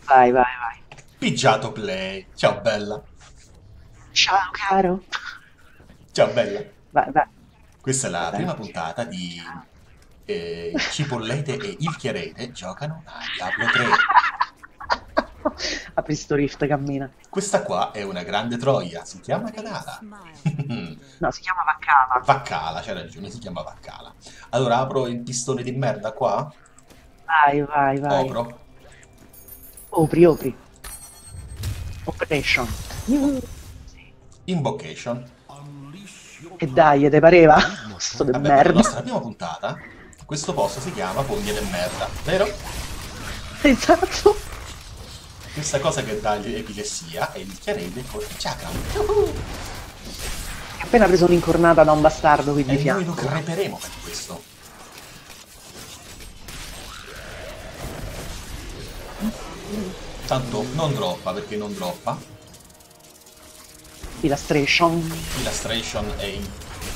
Vai, vai, vai. Pigiato play. Ciao bella. Ciao, caro. Ciao bella. Vai, vai. Questa è la Dai. prima puntata di Ciao. Cipollete e il Chiarete giocano a Diablo 3. Apri sto rift, cammina. Questa qua è una grande troia, si chiama Kadara. No, si chiama Vaccava. Vaccala, c'è ragione, si chiama Vaccala. Allora apro il pistone di merda qua, Vai, vai, vai. opro, Opri, opri. Operation. Sì. invocation. E dai, te pareva? Sto de Vabbè, per la merda. nostra prima puntata, questo posto si chiama Fogne del Merda, vero? Esatto. Questa cosa che dà l'epilessia è il Chiarete con il chakra. Ho appena preso un'incornata da un bastardo qui E di noi lo fianco. creperemo per questo. Tanto non droppa perché non droppa. Illustration. Illustration è in...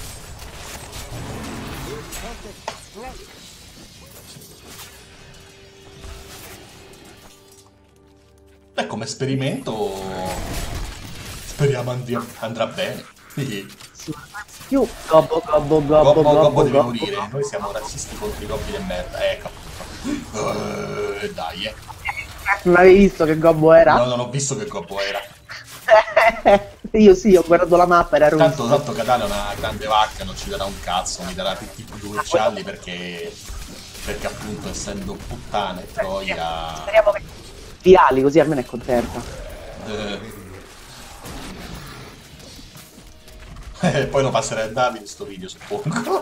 Beh, come esperimento speriamo andrà bene. Sì. Più gobbo, gobbo, gobbo, Gobbo Gobbo gobbo, devi gobbo, morire, noi gobbo. siamo razzisti contro i gobbi del merda. Appunto. Dai, eh. Non avevi visto che gobbo era? No, non ho visto che gobbo era. Io sì, ho guardato la mappa, era rosso. Tanto Catania è una grande vacca, non ci darà un cazzo, mi darà tutti i due Ah, quello gialli perché appunto essendo puttana e troia... speriamo che virali, così almeno è contenta. eh, poi lo passerei a Davide sto video, suppongo.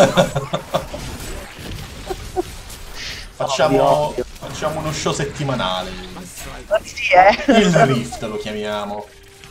Ovvio, ovvio. Facciamo uno show settimanale. Sì, eh. Il Rift lo chiamiamo.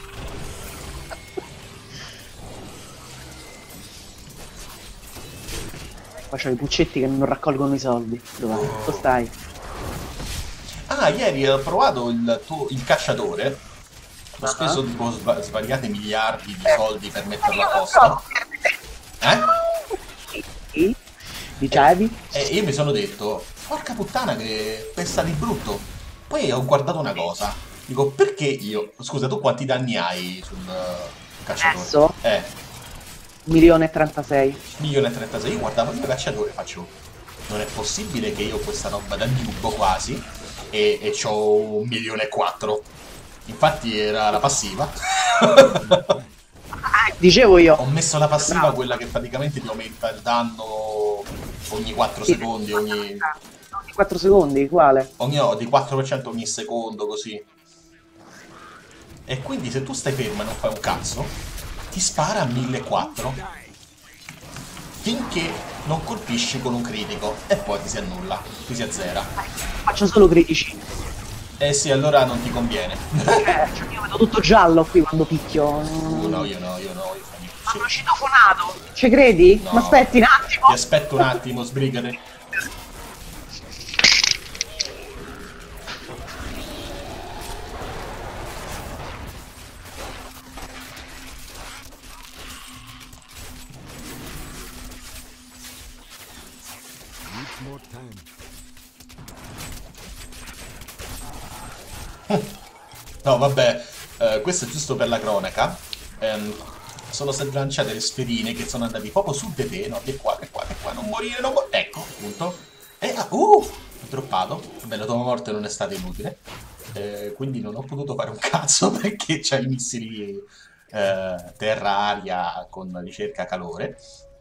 Poi c'ho i puccetti che non raccolgono i soldi. Dov'è? Dove stai? Ah, ieri ho provato il cacciatore. Ho Ah. speso tipo svariate miliardi di soldi per metterlo Io a lo so. posto. Eh? Sì. E, Dicevi? e io mi sono detto, porca puttana che pesta di brutto. Poi ho guardato una cosa. Dico, perché io... Scusa, tu quanti danni hai sul cacciatore? Adesso? 1.036.000. 1.036.000. Io guardavo il mio cacciatore e faccio, non è possibile che io ho questa roba da nubo quasi e c'ho 1.400.000. Infatti era la passiva. Dicevo io. Ho messo la passiva, Bravo. quella che praticamente ti aumenta il danno ogni 4 Sì, secondi, ogni 4 secondi, quale? di 4% ogni secondo, così. E quindi se tu stai fermo e non fai un cazzo, ti spara a 1.400 finché non colpisci con un critico e poi ti si annulla, ti si azzera. Faccio solo critici. Eh sì, allora non ti conviene. Cioè, io vedo tutto giallo qui quando picchio. No, io fammi Hanno piacere. citofonato. Ci credi? Ma No, aspetti un ti attimo. aspetto un attimo, sbrigate. No, vabbè, questo è giusto per la cronaca. Ehm, sono state lanciate le sferine che sono andati proprio su di te, no? Di qua, non morire, non morire. Ecco, appunto. Ho droppato. Vabbè, la tua morte non è stata inutile. Quindi non ho potuto fare un cazzo perché c'è i missili terra-aria con ricerca calore.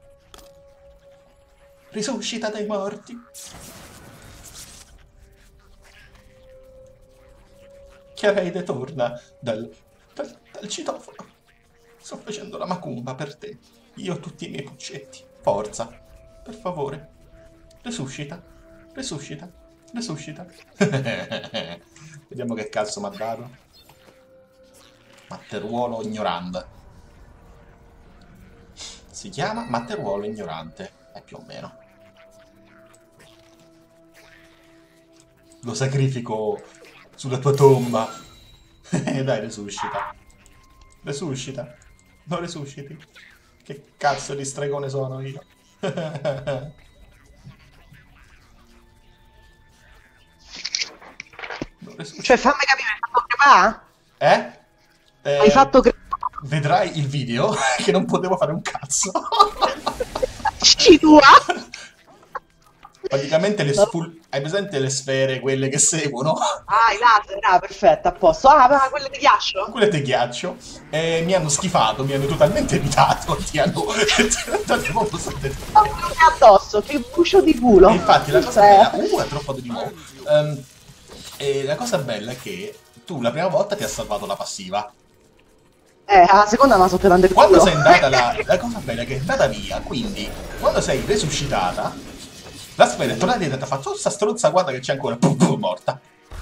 Risuscita dai morti. Chiarete torna dal citofono. Sto facendo la macumba per te. Io ho tutti i miei puccetti. Forza, per favore. Resuscita, resuscita, resuscita. Vediamo che cazzo mi ha dato. Matteruolo ignorante. Si chiama Matteruolo ignorante. Più o meno. Lo sacrifico sulla tua tomba. Dai, resuscita. Resuscita. Non resusciti. Che cazzo di stregone sono io? Non Cioè, fammi capire, hai fatto crepare? Hai Eh, fatto crepare? vedrai il video che non potevo fare un cazzo. Tua? Praticamente hai presente le sfere, quelle che seguono? Ah, i laser, ah, perfetto, a posto. Ah, ma quelle di ghiaccio? Quelle di ghiaccio. E mi hanno schifato, mi hanno totalmente evitato. Ti hanno proprio Oh, che addosso, che bucio di culo. E infatti la cosa Cioè, bella... è troppo di nuovo. E la cosa bella è che tu la prima volta ti ha salvato la passiva. la seconda mi ha sottotanto il Quando culo. sei andata la cosa bella è che è andata via, quindi quando sei resuscitata, la sfera è tornata e ti ha fatto "Oh, sta stronza, guarda che c'è ancora, pum, pum, morta."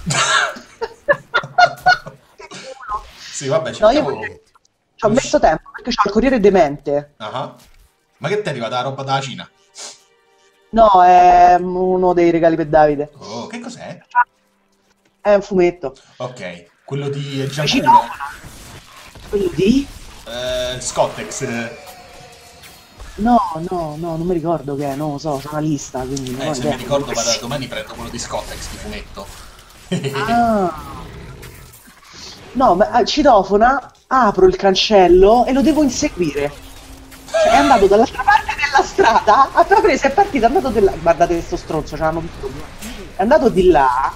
Sì, vabbè, No, io cerchiamo... ci ho messo tempo perché c'ho il Corriere Demente. Ah. Ma che ti è arrivata la roba dalla Cina? No, è uno dei regali per Davide. Oh, che cos'è? È un fumetto. Ok, quello di Vicino. Gianculo. Quello di? Scottex. No, no, no, non mi ricordo che è, non lo so, c'è una lista, quindi non ho Se idea. mi ricordo, vado, domani prendo quello di Scottex di fumetto. Ah. No, ma citofona, apro il cancello e lo devo inseguire. Cioè, è andato dall'altra parte della strada, ha preso, è partito, è andato di là. Guardate questo stronzo, ce l'hanno tutto. È andato di là.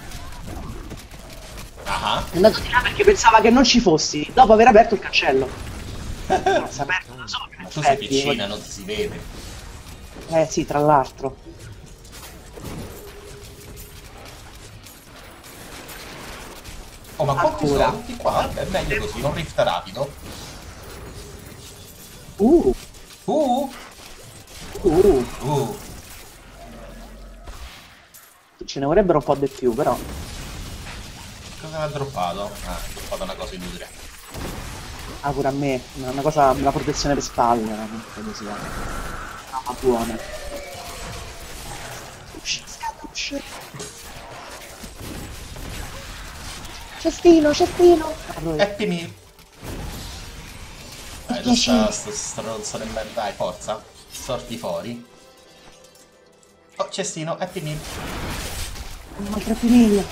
Ah. È andato di là perché pensava che non ci fossi, dopo aver aperto il cancello. Non si è aperto da solo, in Ma tu sei effetti. piccina, non ti si vede. Sì, tra l'altro. Oh, ma quanti Ancora. sono? Tutti qua? È meglio così, non rift rapido. Uh, Uh! uh. Uh! Ce ne vorrebbero un po' di più, però. Cosa mi ha droppato? Ah, ha droppato una cosa inutile. Ah, pure a me. Una cosa, una protezione per spalle, non credo sia. Roba buona. Usci. Cestino, cestino. Happy Meal! Dai, tu sto stronzo del merda, dai, forza. Sorti fuori. Oh, cestino, Happy Meal. Un'altra piniglia.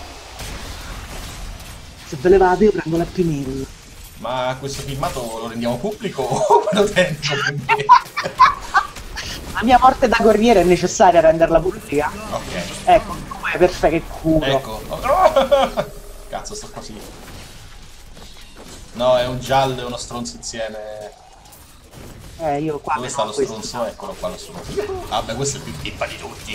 Se ve le vado io prendo la piniglia. Ma questo filmato lo rendiamo pubblico o lo tengo per me? La mia morte da corriere è necessaria a renderla pubblica. Ok. Ecco, è perfetto, che culo. Ecco. Cazzo, sto così. No, è un giallo e uno stronzo insieme. Io qua. Dove sta lo stronzo? Eccolo qua lo stronzo. Vabbè, questo è il più pippa di tutti.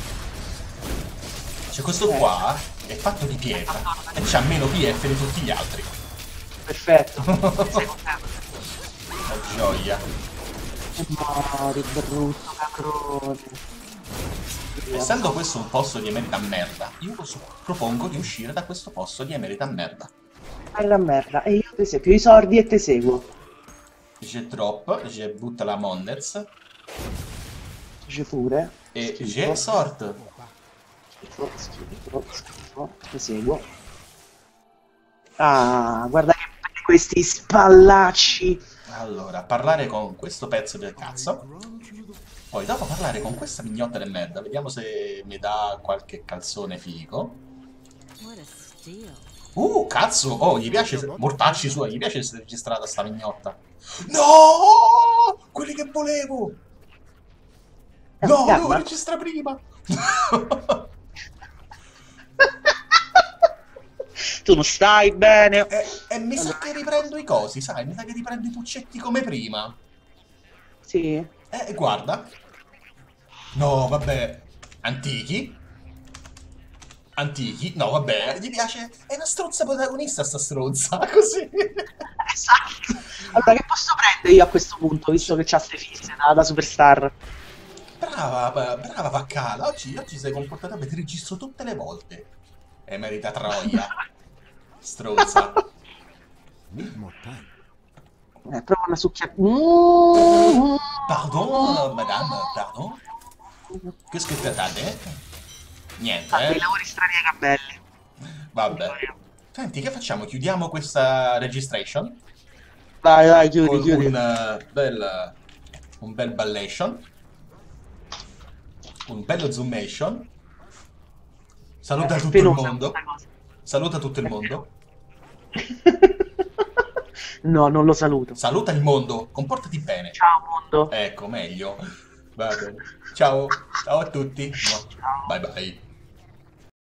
Cioè, questo qua è fatto di pietra e c'ha meno PF di tutti gli altri. Perfetto. La gioia. Mori, brutto caprone. Essendo questo un posto di emerita merda, io propongo di uscire da questo posto di emerita merda. Fai la merda. E io ti seguo i sordi e te seguo. Je drop, je butta la Mondez Dice pure. e je sort. Schifo. Ti seguo. Ah, guarda che belli questi spallacci. Allora, parlare con questo pezzo del cazzo. Poi dopo parlare con questa mignotta del merda. Vediamo se mi dà qualche calzone figo. Cazzo! Oh, gli piace... Mortacci suoi, gli piace essere registrata sta mignotta. No! Quelli che volevo! No, devo registrare prima! Tu non stai bene. E mi sa che riprendo i cosi, sai? Mi sa che riprendo i puccetti come prima. Sì. Guarda. No, vabbè. Antichi. Antichi. No, vabbè. Gli piace... È una stronza protagonista sta stronza. Così. Esatto. Allora, che posso prendere io a questo punto, visto che c'ha ste fisse da superstar? Brava Vaccala. Oggi sei comportata bene. Ti registro tutte le volte. E merita troia. Stronza. Prova una succhiata. Pardon, madame, pardon. Qu'est-ce que t'as detto? Niente, Fa dei lavori strani ai capelli. Vabbè. Senti, che facciamo? Chiudiamo questa registration? Vai, chiudi, Con chiudi. un bel ballation. Un bello zoomation. Saluta tutto il mondo. Saluta tutto il mondo. No, non lo saluto. Saluta il mondo, comportati bene. Ciao mondo. Ecco, meglio. Va bene. Ciao, ciao a tutti. Bye Ciao. bye.